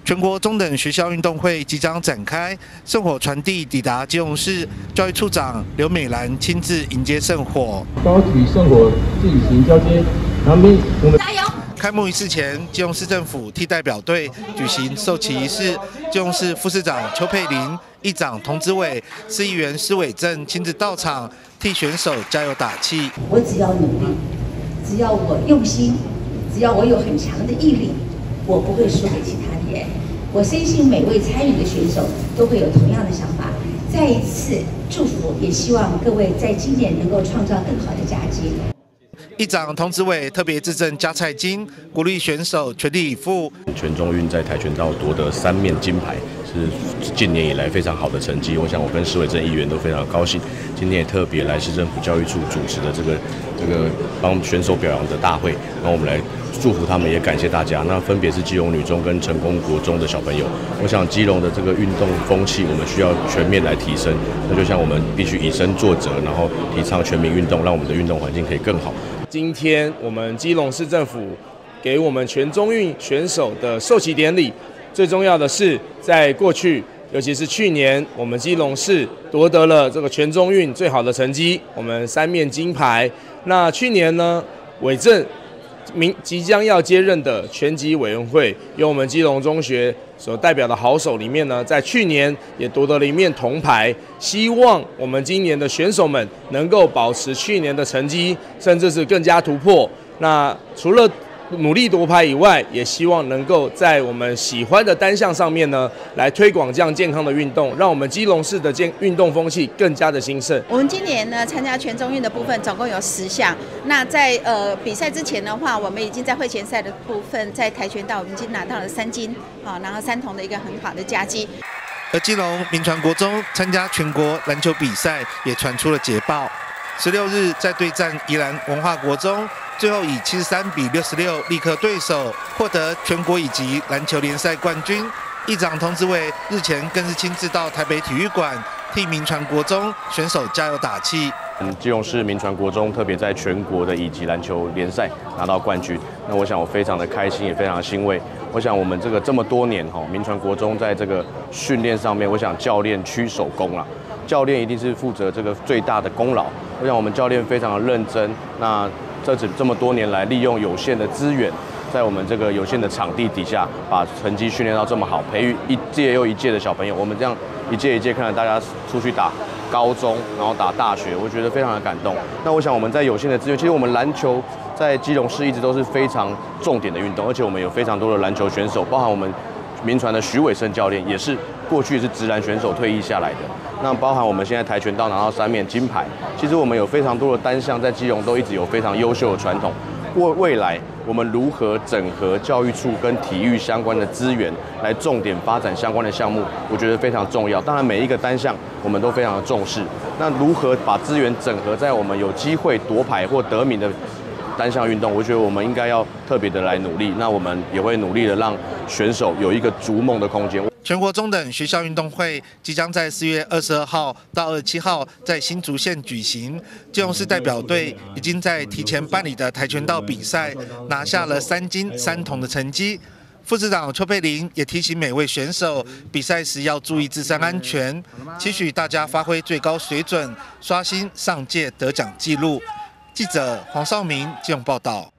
全国中等学校运动会即将展开，圣火传递抵达基隆市，教育处长刘美兰亲自迎接圣火。 高举圣火进行交接，旁边我们加油！开幕仪式前，基隆市政府替代表队举行授旗仪式，基隆市副市长邱佩玲、议长童子伟、市议员施伟正亲自到场，替选手加油打气。 我只要努力，只要我用心，只要我有很强的毅力，我不会输给其他人。我深信每位参与的选手都会有同样的想法。再一次祝福，也希望各位在今年能够创造更好的佳绩。 议长童子伟特别致赠加菜金，鼓励选手全力以赴。 全中运在跆拳道夺得3面金牌，是近年以来非常好的成绩。我想我跟施伟正议员都非常高兴。今天也特别来市政府教育处主持的这个帮选手表扬的大会，然后我们来祝福他们，也感谢大家。那分别是基隆女中跟成功国中的小朋友。我想基隆的这个运动风气，我们需要全面来提升。那就像我们必须以身作则，然后提倡全民运动，让我们的运动环境可以更好。 今天我们基隆市政府给我们全中运选手的授旗典礼，最重要的是，在过去，尤其是去年，我们基隆市夺得了这个全中运最好的成绩，我们3面金牌。那去年呢，伟正即将要接任的拳击委员会，由我们基隆中学所代表的好手里面呢，在去年也夺得了1面铜牌。希望我们今年的选手们能够保持去年的成绩，甚至是更加突破。那除了努力夺牌以外，也希望能够在我们喜欢的单项上面呢，来推广这样健康的运动，让我们基隆市的运动风气更加的兴盛。 我们今年呢参加全中运的部分总共有10项。那在比赛之前的话，我们已经在会前赛的部分，在跆拳道我们已经拿到了3金，好，然后3铜的一个很好的佳绩。 而基隆民传国中参加全国篮球比赛也传出了捷报。16日在对战宜兰文化国中，最后以73比66力克对手，获得全国乙级篮球联赛冠军。议长童子伟日前更是亲自到台北体育馆替民传国中选手加油打气。 基隆市民传国中特别在全国的乙级篮球联赛拿到冠军，那我想我非常的开心，也非常的欣慰。我想我们这么多年民传国中在这个训练上面，我想教练屈手功啦，教练一定是负责这个最大的功劳。我想我们教练非常的认真，那这么多年来利用有限的资源，在我们这个有限的场地底下，把成绩训练到这么好，培育一届又一届的小朋友。我们这样一届一届看着大家出去打高中，然后打大学，我觉得非常的感动。那我想我们在有限的资源，其实我们篮球在基隆市一直都是非常重点的运动，而且我们有非常多的篮球选手，包含我们民传的徐伟胜教练，也是过去是职篮选手退役下来的。那包含我们现在跆拳道拿到3面金牌，其实我们有非常多的单项在基隆都一直有非常优秀的传统。未来我们如何整合教育处跟体育相关的资源，来重点发展相关的项目，我觉得非常重要。当然每一个单项我们都非常的重视，那如何把资源整合在我们有机会夺牌或得名的单项运动，我觉得我们应该要特别的来努力。那我们也会努力的让选手有一个逐梦的空间。 全国中等学校运动会即将在4月22号到27号在新竹县举行。基隆市代表队已经在提前办理的跆拳道比赛拿下了3金3铜的成绩。副市长邱佩玲也提醒每位选手，比赛时要注意自身安全，期许大家发挥最高水准，刷新上届得奖纪录。记者黄少明基隆报道。